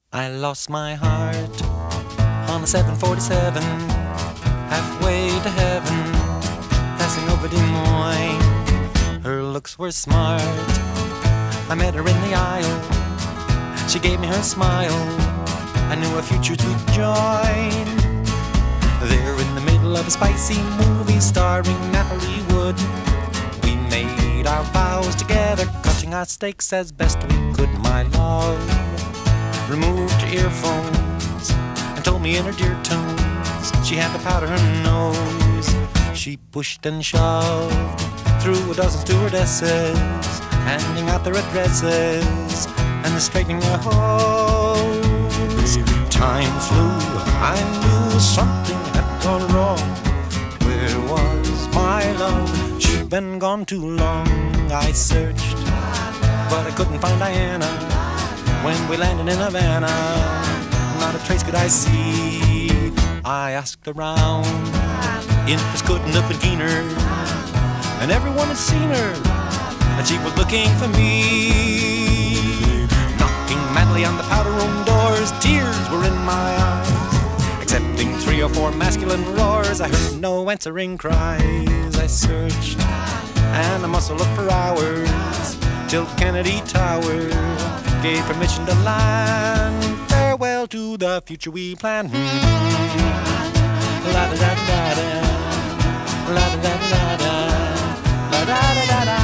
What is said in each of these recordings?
I lost my heart on the 747, halfway to heaven, passing over Des Moines. Her looks were smart, I met her in the aisle. She gave me her smile, I knew a future to join. There in the middle of a spicy movie starring Natalie Wood, we made our vows together, cutting our steaks as best we could. My love removed her earphones and told me in her dear tones she had to powder her nose. She pushed and shoved through a dozen stewardesses, handing out their addresses and straightening their hose. Time flew, I knew something had gone wrong. Where was my love? She'd been gone too long. I searched, but I couldn't find Diana. When we landed in Havana, not a trace could I see. I asked around, interests couldn't have been keener, and everyone had seen her, and she was looking for me. Knocking madly on the powder room doors, tears were in my eyes. Accepting 3 or 4 masculine roars, I heard no answering cries. I searched, and I must have looked for hours, till Kennedy Tower gave permission to land. Farewell to the future we planned. La da da da da, la da da da da, la da da da da.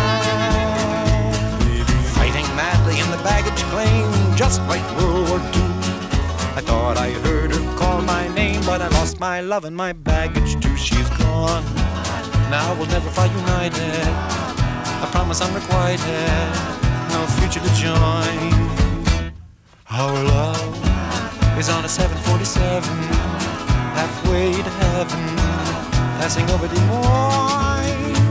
Fighting madly in the baggage claim, just like World War II. I thought I heard her call my name, but I lost my love and my baggage too. She's gone, now we'll never fly united. I promise unrequited, no future to join. Our love is on a 747, halfway to heaven, passing over Des Moines.